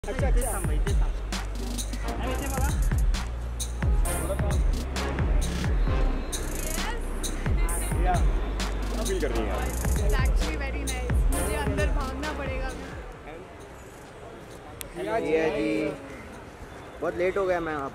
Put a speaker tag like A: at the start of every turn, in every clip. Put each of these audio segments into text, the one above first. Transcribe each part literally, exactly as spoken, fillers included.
A: अच्छा इथे थांब इथे थांब आणि इथे बघा
B: या फील कर रही हैं
C: It's actually very nice. मुझे अंदर भागना पड़ेगा अभी।
D: ये जी बहुत लेट हो गया मैं आप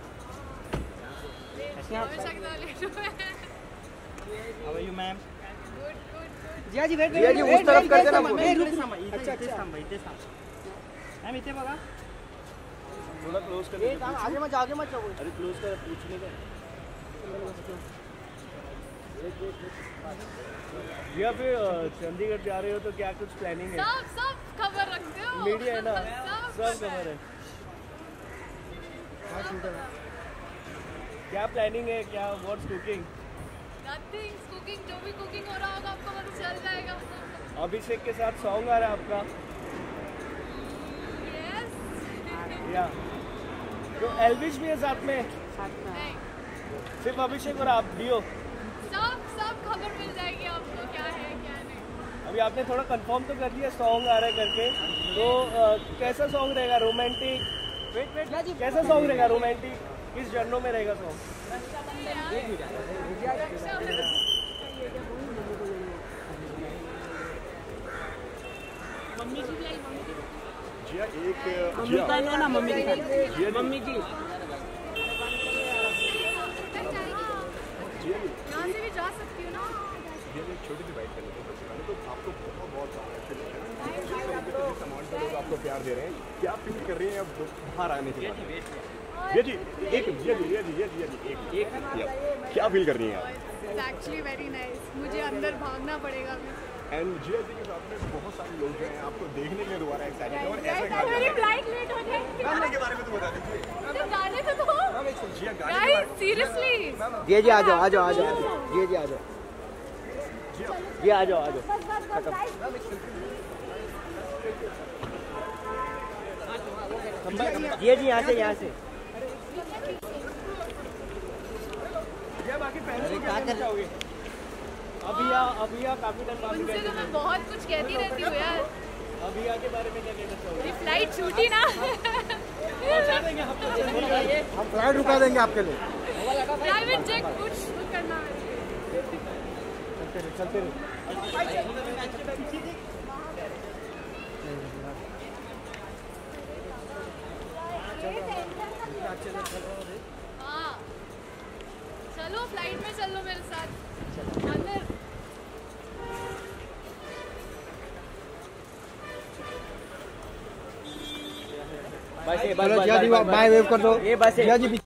C: हमेशा की तरह लेट हुए हैं।
A: How are you ma'am
C: Good, good, good.
A: Jiya ji wait
D: Jiya ji उस तरफ कर देना
A: मैं रुक थांब इथे इथे थांब इथे थांब मॅम इथे बघा
B: थोड़ा क्लोज कर
A: एक आगे मत आगे मत जाओ
B: अरे क्लोज कर पूछने का या फिर चंडीगढ़ जा रहे हो तो क्या कुछ प्लानिंग है?
C: सब सब खबर रखते हो।
B: मीडिया है ना
C: सब
B: सब खबर है। क्या प्लानिंग है? क्या व्हाट्स कुकिंग?
C: Nothing. Cooking जो भी कुकिंग हो रहा होगा आपको पता चल जाएगा।
B: अभिषेक के साथ सॉन्ग आ रहा है आपका
C: Yes.
B: या तो एल्विश भी है साथ में
C: नहीं
B: सिर्फ अभिषेक और आप डियो
C: सब सब खबर मिल जाएगी आपको क्या है क्या नहीं।
B: अभी आपने थोड़ा कंफर्म तो कर दिया सॉन्ग आ रहा है करके तो अ, कैसा सॉन्ग रहेगा रोमांटिक वेट वेट कैसा सॉन्ग रहेगा रोमांटिक किस जर्नों में रहेगा सॉन्ग
A: मम्मी जी भी आई मम्मी जी
B: जिया एक
A: मम्मी का लो ना मम्मी की मम्मी जी
C: यहाँ से भी जा सकती हूँ ना।
B: एक छोटी सी बाइट करनी थी बच्चे वाले तो आपको बहुत बहुत अमाउंट में लोग आपको प्यार दे रहे हैं क्या फील कर रही हैं अब बाहर आने के बाद ये जी एक ये जी ये जी ये जी ये जी एक एक क्या फील कर रही हैं आप
C: It's actually very nice. मुझे अंदर भागना पड़ेगा अभी।
B: एंड जिया जी के साथ में बहुत सारे लोग हैं आपको देखने के लिए दोबारा एक्साइटेड हैं और ऐसे
C: Guys, मेरी फ्लाइट लेट हो जाएगी।
B: गाने के बारे में तो बता दीजिए
C: तो गाने तो दो।
B: जिया गाने के
C: Guys, seriously.
D: जी जी आ जाओ आ जाओ आ जाओ जी जी आ जाओ जी आ जाओ आ जाओ जी जी यहाँ से यहाँ से
B: जिया बाकी फैंस क्या कहना चाहोगे अभिया अभिया काफी टाइम बाद
C: उनसे तो मैं बहुत कुछ कहती रहती हूँ यार।
B: अभिया के बारे में क्या कहना चाहोगे
C: ये फ्लाइट छूटी ना।
B: पहुंचा देंगे हम तो चलेंगे
D: हम फ्लाइट रुका देंगे आपके लिए
C: प्राइवेट जेट कुछ करना है।
D: चलते रहे
C: हाँ चलो फ्लाइट में चलो मेरे साथ अंदर।
D: बस बस बाय वेव कर दो
A: ये बस
D: जिया जी